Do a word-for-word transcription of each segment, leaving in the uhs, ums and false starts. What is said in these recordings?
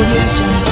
Audio Jungle.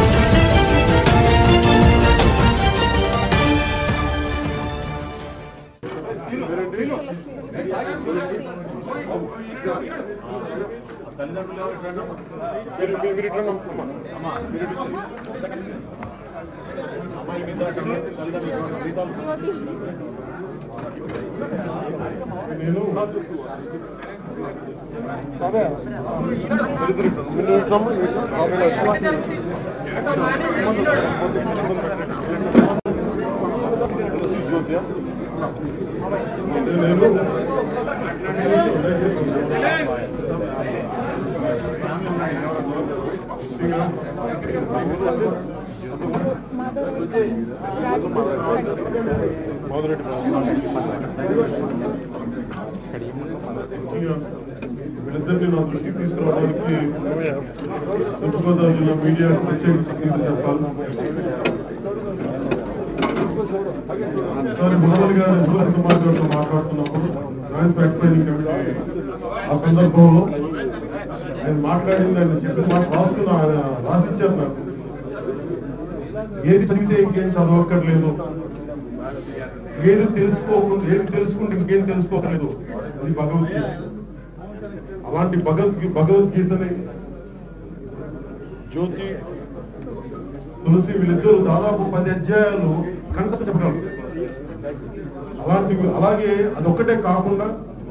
వీళ్ళిద్దరినీ నా దృష్టికి తీసుకురావడానికి తూర్పుగోదావరి జిల్లా మీడియా ప్రత్యేక చెప్పాలి. ఒకసారి మురళి గారు దూరంగా మాట్లాడుతూ మాట్లాడుతున్నప్పుడు జాయింట్ ఫ్యాక్టరీ ఆ సందర్భంలో ఆయన మాట్లాడింది, ఆయన చెప్పిన మాట రాసుకున్న ఆయన రాసిచ్చారు నాకు. ఏది చదివితే ఇంకేం చదవక్కర్లేదు, ఏది తెలుసుకోకుండా ఏది తెలుసుకుంటే ఇంకేం తెలుసుకోకలేదు, అది భగవద్గీత. అలాంటి భగవద్గీ భగవద్గీతని జ్యోతి తులసి వీళ్ళిద్దరూ దాదాపు పది అధ్యాయాలు కంఠస్థ చెప్పగలరు. అలాంటి అలాగే అదొక్కటే కాకుండా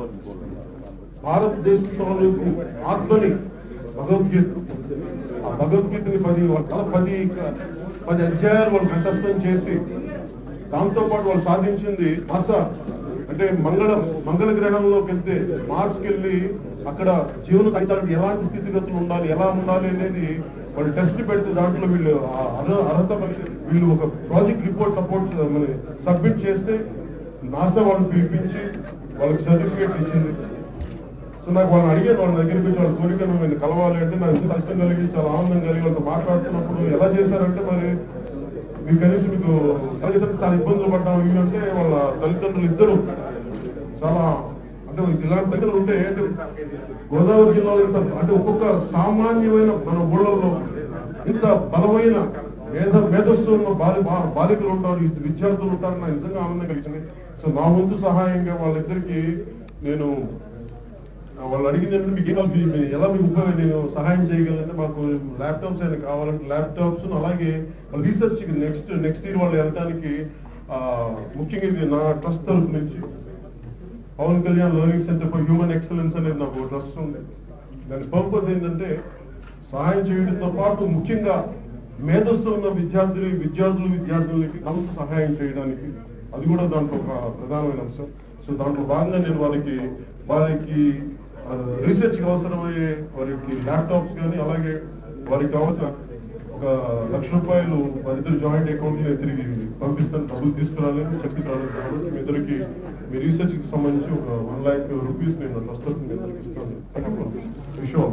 భారతదేశంలో ఆత్మని భగవద్గీత ఆ భగవద్గీతని పది పది పది అధ్యాయాలు వాళ్ళు కంఠస్థం చేసి దాంతో పాటు వాళ్ళు సాధించింది నాసా అంటే మంగళ మంగళ గ్రహంలోకి వెళ్తే మార్స్కి వెళ్ళి అక్కడ జీవనం సాధించాలంటే ఎలాంటి స్థితిగతులు ఉండాలి, ఎలా ఉండాలి అనేది వాళ్ళు టెస్ట్ పెడితే దాంట్లో వీళ్ళు అర్హత వీళ్ళు ఒక ప్రాజెక్ట్ రిపోర్ట్ సపోర్ట్ సబ్మిట్ చేస్తే నాసా వాళ్ళు పిలిపించి వాళ్ళకి సర్టిఫికేట్స్ ఇచ్చింది. సో నాకు వాళ్ళని అడిగాను, వాళ్ళని దగ్గర పెట్టి వాళ్ళ కోరికను నేను కలవాలి అంటే నాకు ఎంత కష్టం కలిగి చాలా ఆనందం కలిగి వాళ్ళతో మాట్లాడుతున్నప్పుడు ఎలా చేశారంటే మరి మీకు కనీసం మీకు ఎలా చేశారంటే చాలా ఇబ్బందులు పడ్డాం అంటే వాళ్ళ తల్లిదండ్రులు ఇద్దరు చాలా అంటే ఇలాంటి తల్లిదండ్రులు ఉంటే అంటే గోదావరి జిల్లాలో ఇంత అంటే ఒక్కొక్క సామాన్యమైన మన ఊళ్ళల్లో ఇంత బలమైన మేధ మేధస్సు ఉన్న బాలి బాలికలు ఉంటారు, విద్యార్థులు ఉంటారు, నాకు నిజంగా ఆనందం కలిగింది. సో నా వంతు సహాయంగా వాళ్ళిద్దరికి నేను వాళ్ళు అడిగింది అంటే మీకు ఏం ఎలా మీకు ఉపయోగం నేను సహాయం చేయగలంటే మాకు ల్యాప్టాప్స్ అయినా కావాలంటే ల్యాప్టాప్స్ అలాగే రీసెర్చ్ నెక్స్ట్ నెక్స్ట్ ఇయర్ వాళ్ళు వెళ్ళడానికి ముఖ్యంగా ఇది నా ట్రస్ట్ తరఫు నుంచి Pawan Kalyan learning centre for human excellence అనేది నాకు ట్రస్ట్ ఉంది. దాని పర్పస్ ఏంటంటే సహాయం చేయడంతో పాటు ముఖ్యంగా మేధస్సు ఉన్న విద్యార్థులు విద్యార్థులు విద్యార్థులకి కొంత సహాయం చేయడానికి అది కూడా దాంట్లో ఒక ప్రధానమైన అంశం. సో దాంట్లో భాగంగా నేను వాళ్ళకి వారికి రీసెర్చ్కి అవసరమయ్యే వారికి ల్యాప్టాప్స్ కానీ అలాగే వారికి కావాల్సిన ఒక లక్ష రూపాయలు వారిద్దరు జాయింట్ అకౌంట్ లో తిరిగి పంపిస్తాను, డబ్బులు తీసుకురాలని చెప్పి రావడం మీ ఇద్దరికి మీ రీసెర్చ్ కి సంబంధించి ఒక వన్ ల్యాక్ రూపీస్ నేను ట్రస్ట్ మీ ఇద్దరికి ఇస్తాను. విషయం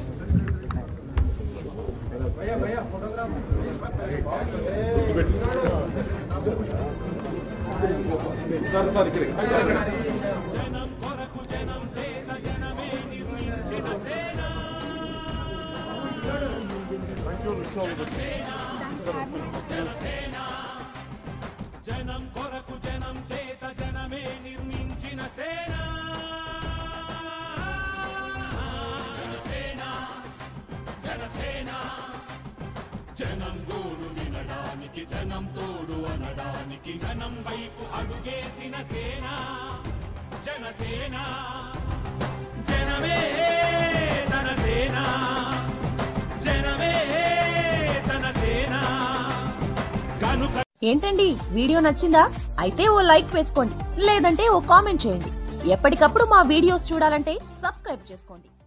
జనం కొరకు జనం చేత జనమే నిర్మించిన సేన జనసేన జనసేన జనం గోడు వినడానికి జనం తోడు అనడానికి జనం వైపు అడుగేసిన సేన జనసేన జనమే తన సేన జనమే తన సేన కనుక. ఏంటండి వీడియో నచ్చిందా? అయితే ఓ లైక్ వేసుకోండి, లేదంటే ఓ కామెంట్ చేయండి. ఎప్పటికప్పుడు మా వీడియోస్ చూడాలంటే సబ్స్క్రైబ్ చేసుకోండి.